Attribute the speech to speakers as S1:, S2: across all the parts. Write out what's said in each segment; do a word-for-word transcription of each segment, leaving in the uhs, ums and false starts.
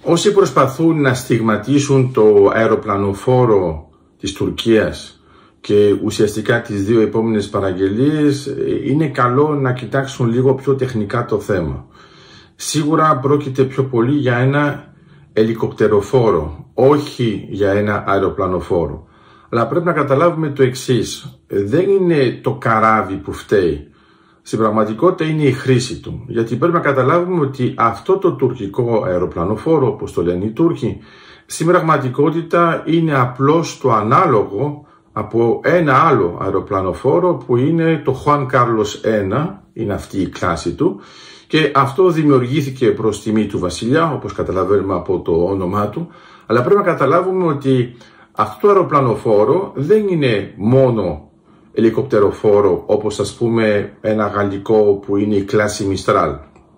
S1: Όσοι προσπαθούν να στιγματίσουν το αεροπλανοφόρο της Τουρκίας και ουσιαστικά τις δύο επόμενες παραγγελίες, είναι καλό να κοιτάξουν λίγο πιο τεχνικά το θέμα. Σίγουρα πρόκειται πιο πολύ για ένα ελικοπτεροφόρο, όχι για ένα αεροπλανοφόρο. Αλλά πρέπει να καταλάβουμε το εξής: δεν είναι το καράβι που φταίει. Στην πραγματικότητα είναι η χρήση του. Γιατί πρέπει να καταλάβουμε ότι αυτό το τουρκικό αεροπλανοφόρο, όπως το λένε οι Τούρκοι, στην πραγματικότητα είναι απλώς το ανάλογο από ένα άλλο αεροπλανοφόρο που είναι το Juan Carlos ένα, είναι αυτή η κλάση του, και αυτό δημιουργήθηκε προς τιμή του βασιλιά, όπως καταλαβαίνουμε από το όνομά του. Αλλά πρέπει να καταλάβουμε ότι αυτό το αεροπλανοφόρο δεν είναι μόνο ελικοπτεροφόρο, όπως ας πούμε ένα γαλλικό που είναι η κλάση Mistral.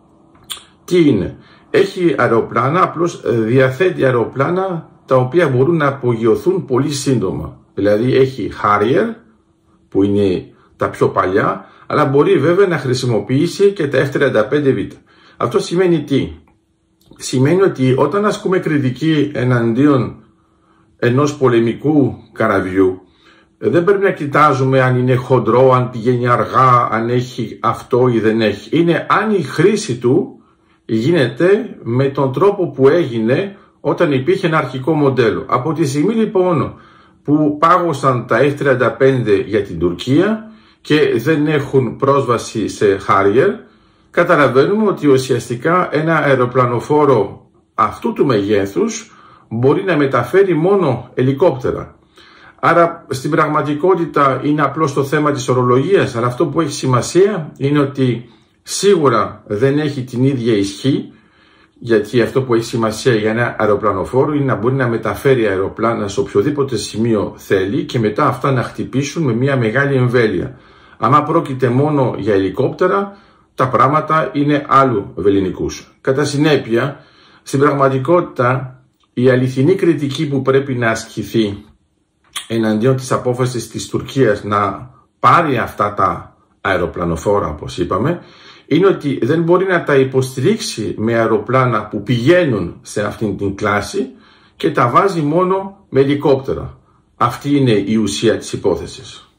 S1: Τι είναι? Έχει αεροπλάνα, απλώς διαθέτει αεροπλάνα τα οποία μπορούν να απογειωθούν πολύ σύντομα. Δηλαδή έχει Harrier που είναι τα πιο παλιά, αλλά μπορεί βέβαια να χρησιμοποιήσει και τα εφ τριάντα πέντε βι. Αυτό σημαίνει τι? Σημαίνει ότι όταν ασκούμε κριτική εναντίον ενός πολεμικού καραβιού, δεν πρέπει να κοιτάζουμε αν είναι χοντρό, αν πηγαίνει αργά, αν έχει αυτό ή δεν έχει. Είναι αν η χρήση του γίνεται με τον τρόπο που έγινε όταν υπήρχε ένα αρχικό μοντέλο. Από τη στιγμή λοιπόν που πάγωσαν τα εφ τριάντα πέντε για την Τουρκία και δεν έχουν πρόσβαση σε Harrier, καταλαβαίνουμε ότι ουσιαστικά ένα αεροπλανοφόρο αυτού του μεγέθους μπορεί να μεταφέρει μόνο ελικόπτερα. Άρα στην πραγματικότητα είναι απλώς το θέμα της ορολογίας, αλλά αυτό που έχει σημασία είναι ότι σίγουρα δεν έχει την ίδια ισχύ, γιατί αυτό που έχει σημασία για ένα αεροπλανοφόρο είναι να μπορεί να μεταφέρει αεροπλάνα σε οποιοδήποτε σημείο θέλει και μετά αυτά να χτυπήσουν με μια μεγάλη εμβέλεια. Άμα πρόκειται μόνο για ελικόπτερα, τα πράγματα είναι άλλου βεληνικούς. Κατά συνέπεια, στην πραγματικότητα η αληθινή κριτική που πρέπει να ασκηθεί εναντίον της απόφασης της Τουρκίας να πάρει αυτά τα αεροπλανοφόρα, όπως είπαμε, είναι ότι δεν μπορεί να τα υποστηρίξει με αεροπλάνα που πηγαίνουν σε αυτήν την κλάση και τα βάζει μόνο με ελικόπτερα. Αυτή είναι η ουσία της υπόθεσης.